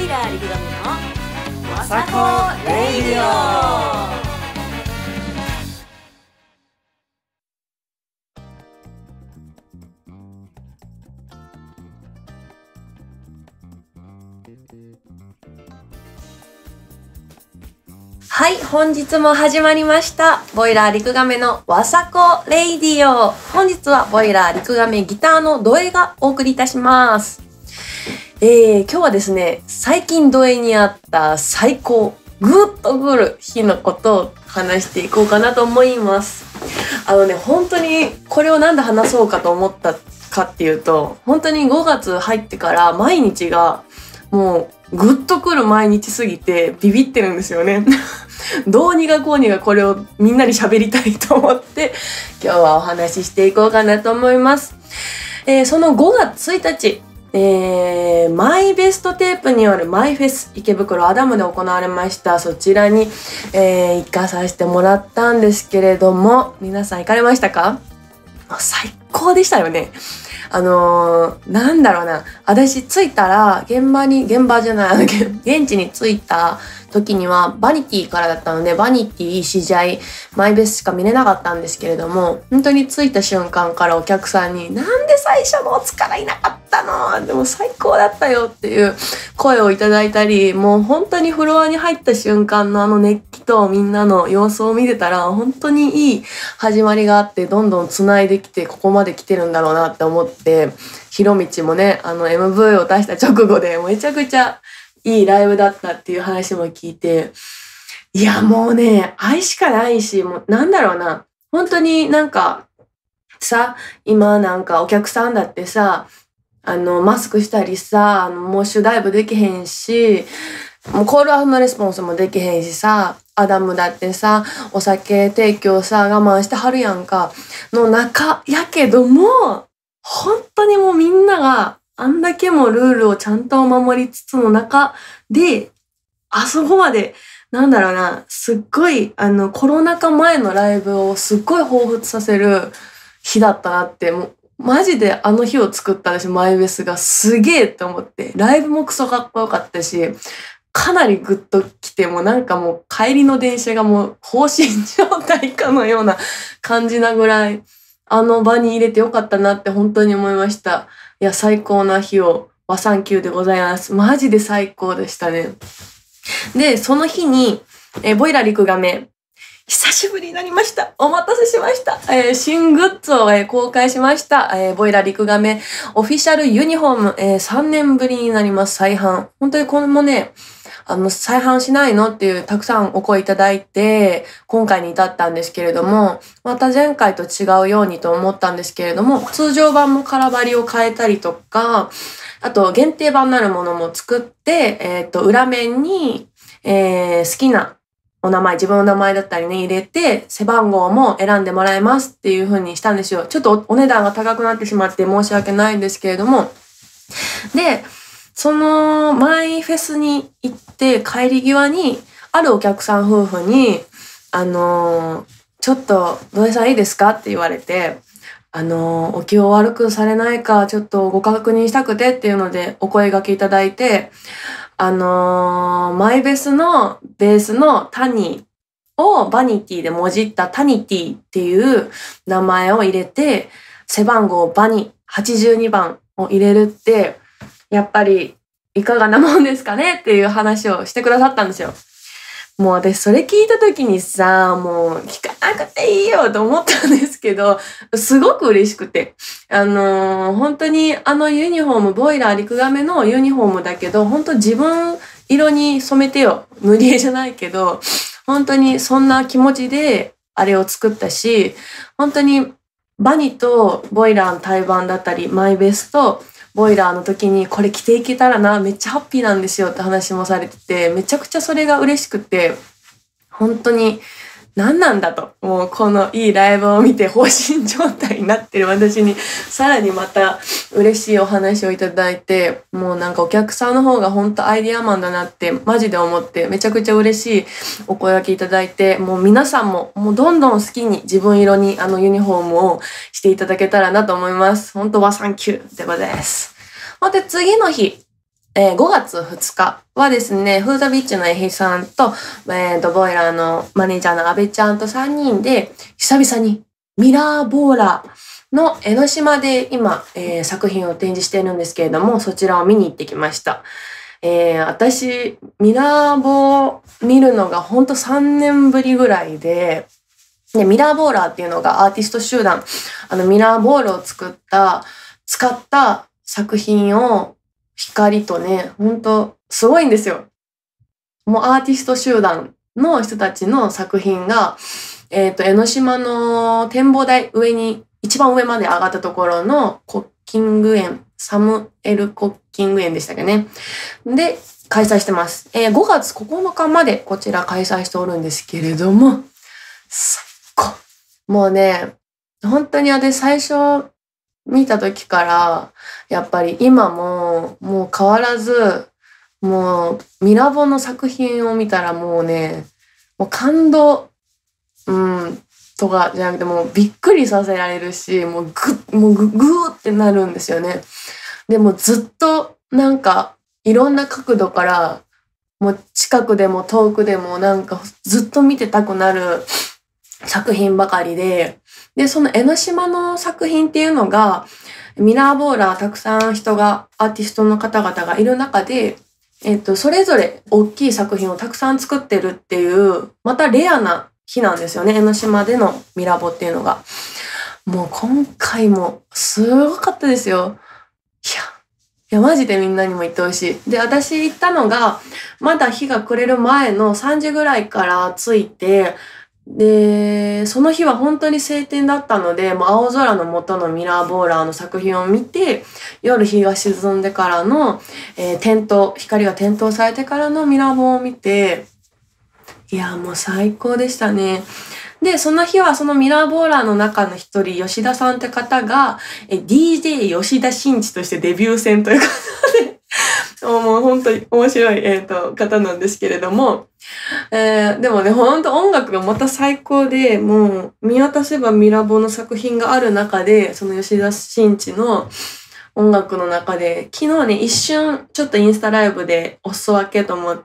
ラーリクガメのわさこレイディオ。はい、本日も始まりました。ボイラーリクガメのわさこレイディオ。本日はボイラーリクガメギターのドエがお送りいたします。今日はですね、最近ドエにあった最高、グッとくる日のことを話していこうかなと思います。本当にこれをなんで話そうかと思ったかっていうと、本当に5月入ってから毎日がもうグッとくる毎日すぎてビビってるんですよね。どうにかこうにかこれをみんなに喋りたいと思って今日はお話ししていこうかなと思います。その5月1日、マイベストテープによるマイフェス池袋アダムで行われました。そちらに、行かさせてもらったんですけれども、皆さん行かれましたか？最高でしたよね。なんだろうな。私着いたら現地に着いた時にはバニティからだったので、バニティ、試合、マイベスしか見れなかったんですけれども、本当に着いた瞬間からお客さんに、なんで最初のお疲れいなかったの？でも最高だったよっていう声をいただいたり、もう本当にフロアに入った瞬間の熱気とみんなの様子を見てたら、本当にいい始まりがあって、どんどん繋いできて、ここまで来てるんだろうなって思って、ひろみちもね、MV を出した直後でめちゃくちゃいいライブだったっていう話も聞いて、いやもうね、愛しかないし、もうなんだろうな、本当になんかさ、今なんかお客さんだってさ、マスクしたりさ、もう主ダイブできへんし、もうコールアンドレスポンスもできへんしさ、アダムだってさ、お酒提供さ、我慢してはるやんか、の中やけども、本当にもうみんながあんだけもルールをちゃんと守りつつの中で、あそこまで、なんだろうな、すっごい、コロナ禍前のライブをすっごい彷彿させる日だったなって、もう、マジであの日を作った私、マイベスがすげえって思って、ライブもクソかっこよかったし、かなりグッと来て、もうなんかもう帰りの電車がもう放心状態かのような感じなぐらい、あの場に入れてよかったなって本当に思いました。いや、最高な日を、和3級でございます。マジで最高でしたね。で、その日に、ボイラリクガメ、久しぶりになりました。お待たせしました。新グッズを、公開しました。ボイラリクガメオフィシャルユニフォーム、3年ぶりになります。再販。本当にこれもね、再販しないのっていうたくさんお声いただいて、今回に至ったんですけれども、また前回と違うようにと思ったんですけれども、通常版も空張りを変えたりとか、あと限定版なるものも作って、裏面に、好きなお名前、自分の名前だったりね、入れて、背番号も選んでもらえますっていう風にしたんですよ。ちょっとお値段が高くなってしまって申し訳ないんですけれども。で、そのマイフェスに行って帰り際に、あるお客さん夫婦に、ちょっと、土井さんいいですかって言われて、お気を悪くされないか、ちょっとご確認したくてっていうのでお声掛けいただいて、マイベスのベースのタニーをバニティでもじったタニティっていう名前を入れて、背番号バニ82番を入れるって、やっぱりいかがなもんですかねっていう話をしてくださったんですよ。もう私それ聞いた時にさ、もう聞かなくていいよと思ったんですけど、すごく嬉しくて。本当にユニフォーム、ボイラーリクガメのユニフォームだけど、本当自分色に染めてよ。塗り絵じゃないけど、本当にそんな気持ちであれを作ったし、本当にバニとボイラーの対バンだったり、マイベスとボイラーの時にこれ着ていけたらな、めっちゃハッピーなんですよって話もされてて、めちゃくちゃそれが嬉しくて、本当に何なんだと、もうこのいいライブを見て放心状態になってる私にさらにまた嬉しいお話をいただいて、もうなんかお客さんの方が本当アイディアマンだなってマジで思って、めちゃくちゃ嬉しいお声掛けいただいて、もう皆さんももうどんどん好きに自分色にユニフォームをしていただけたらなと思います。本当はサンキューってことです。ほんで次の日、 5月2日はですね、フーザビッチのエヒさんと、ボイラーのマネージャーの阿部ちゃんと3人で、久々にミラーボーラーの江ノ島で今、作品を展示しているんですけれども、そちらを見に行ってきました。私、ミラーボー見るのがほんと3年ぶりぐらいで、ミラーボーラーっていうのがアーティスト集団、ミラーボールを使った作品を光とね、ほんとすごいんですよ。もうアーティスト集団の人たちの作品が、江ノ島の展望台一番上まで上がったところのコッキング園、サムエルコッキング園でしたっけね。で、開催してます。5月9日までこちら開催しておるんですけれども、もうね、本当に私最初見た時から、やっぱり今もう変わらず、もうミラボの作品を見たらもうね、もう感動、とかじゃなくてもうびっくりさせられるし、もうグーってなるんですよね。でもずっとなんかいろんな角度から、もう近くでも遠くでもなんかずっと見てたくなる作品ばかりで、その江ノ島の作品っていうのが、ミラーボーラーたくさんアーティストの方々がいる中で、それぞれ大きい作品をたくさん作ってるっていう、またレアな日なんですよね、江ノ島でのミラボっていうのが。もう今回もすごかったですよ。いや、マジでみんなにも行ってほしい。で、私行ったのが、まだ日が暮れる前の3時ぐらいから着いて、で、その日は本当に晴天だったので、もう青空の下のミラーボーラーの作品を見て、夜日が沈んでからの、光が点灯されてからのミラーボーを見て、いや、もう最高でしたね。で、その日はそのミラーボーラーの中の一人、吉田さんって方が、DJ 吉田真一としてデビュー戦ということで、もう本当に面白い、方なんですけれども、でもね、ほんと音楽がまた最高で、もう見渡せばミラボの作品がある中で、その吉田真一の音楽の中で、昨日ね、一瞬ちょっとインスタライブでお裾分けと思って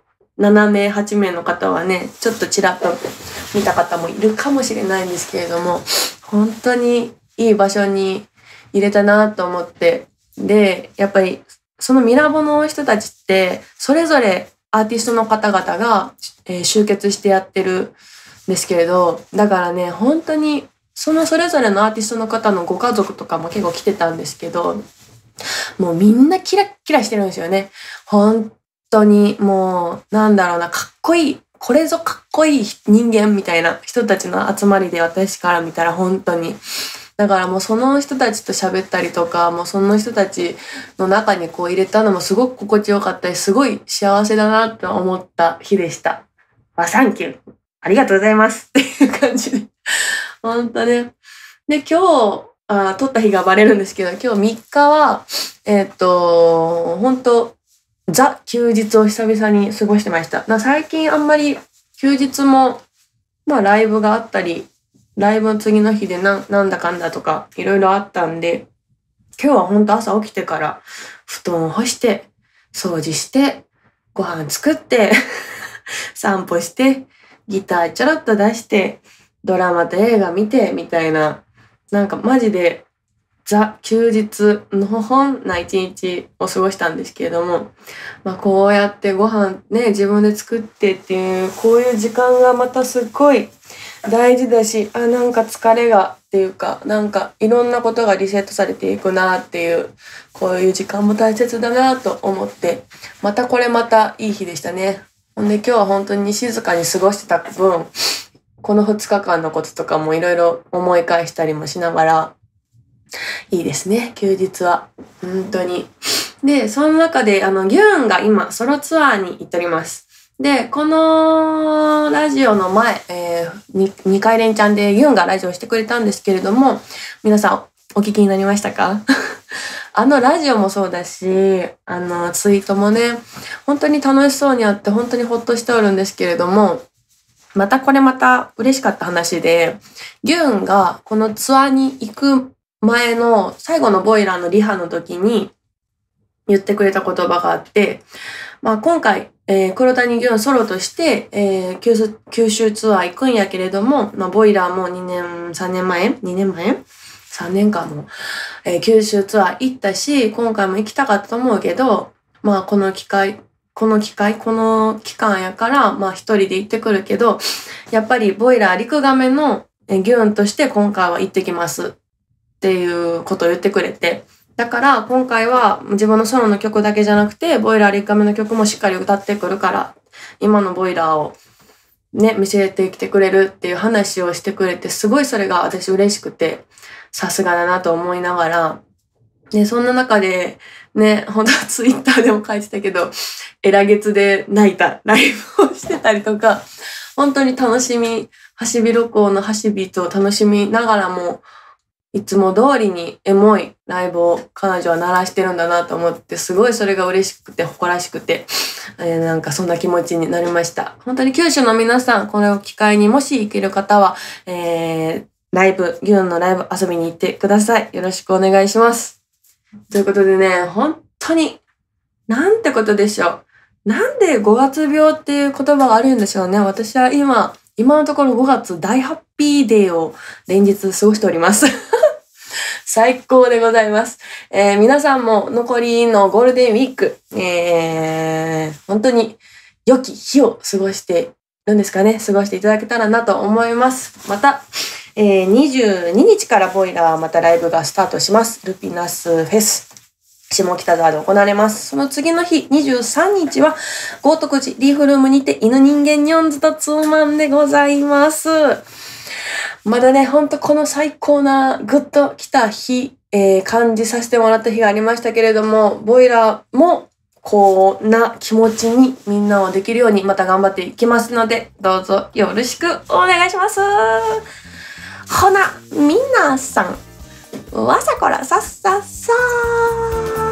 、7名、8名の方はね、ちょっとちらっと見た方もいるかもしれないんですけれども、本当にいい場所に入れたなと思って、で、やっぱりそのミラボの人たちって、それぞれアーティストの方々が、集結してやってるんですけれど、だからね、本当にそれぞれのアーティストの方のご家族とかも結構来てたんですけど、もうみんなキラッキラしてるんですよね。本当にもう、なんだろうな、かっこいい。これぞかっこいい人間みたいな人たちの集まりで、私から見たら本当に。だからもうその人たちと喋ったりとか、もうその人たちの中にこう入れたのもすごく心地よかったり、すごい幸せだなと思った日でした。サンキュー。ありがとうございます。っていう感じで。本当ね。で、今日、撮った日がバレるんですけど、今日3日は、本当ザ休日を久々に過ごしてました。最近あんまり休日も、ライブがあったり、ライブの次の日でなんだかんだとかいろいろあったんで、今日はほんと朝起きてから布団を干して、掃除して、ご飯作って、散歩して、ギターちょろっと出して、ドラマと映画見て、みたいな、なんかマジでザ休日のほほんな一日を過ごしたんですけれども、こうやってご飯ね、自分で作ってっていう、こういう時間がまたすっごい大事だし、なんか疲れがっていうか、なんかいろんなことがリセットされていくなっていう、こういう時間も大切だなと思って、またいい日でしたね。ほんで今日は本当に静かに過ごしてた分、この2日間のこととかもいろいろ思い返したりもしながら、いいですね、休日は。本当に。で、その中で、ギューンが今、ソロツアーに行っております。で、このラジオの前、2回連チャンでユンがラジオしてくれたんですけれども、皆さんお聞きになりましたか？ラジオもそうだし、ツイートもね、本当に楽しそうにあって本当にほっとしておるんですけれども、また嬉しかった話で、ユンがこのツアーに行く前の最後のボイラーのリハの時に、 言ってくれた言葉があって、今回、黒谷祇園ソロとして、九州ツアー行くんやけれども、ボイラーも3年前 ?3 年間も、九州ツアー行ったし、今回も行きたかったと思うけど、この期間やから、一人で行ってくるけど、やっぱりボイラーリクガメの祇園として今回は行ってきますっていうことを言ってくれて、だから今回は自分のソロの曲だけじゃなくて、ボイラーリクガメの曲もしっかり歌ってくるから、今のボイラーをね、見せてきてくれるっていう話をしてくれて、すごいそれが私嬉しくて、さすがだなと思いながら、ね、そんな中で、ね、本当はツイッターでも書いてたけど、エラ月で泣いたライブをしてたりとか、本当に楽しみ、ハシビロコウのハシビと楽しみながらも、いつも通りにエモいライブを彼女は鳴らしてるんだなと思って、すごいそれが嬉しくて誇らしくて、なんかそんな気持ちになりました。本当に九州の皆さん、これを機会にもし行ける方は、祇園のライブ遊びに行ってください。よろしくお願いします。ということでね、本当に、なんてことでしょう。なんで5月病っていう言葉があるんでしょうね。私は今のところ5月大ハッピーデーを連日過ごしております。最高でございます。皆さんも残りのゴールデンウィーク、本当に良き日を過ごしてるんですかね。過ごしていただけたらなと思います。また、22日からボイラーまたライブがスタートします。ルピナスフェス。下北沢で行われます。その次の日、23日は、豪徳寺リーフルームにて犬人間ニョンズとツーマンでございます。まだね、ほんとこの最高なグッと来た日、感じさせてもらった日がありましたけれども、ボイラーもこんな気持ちにみんなをできるようにまた頑張っていきますので、どうぞよろしくお願いします。ほな、みなさん、わさこらさっさっさー。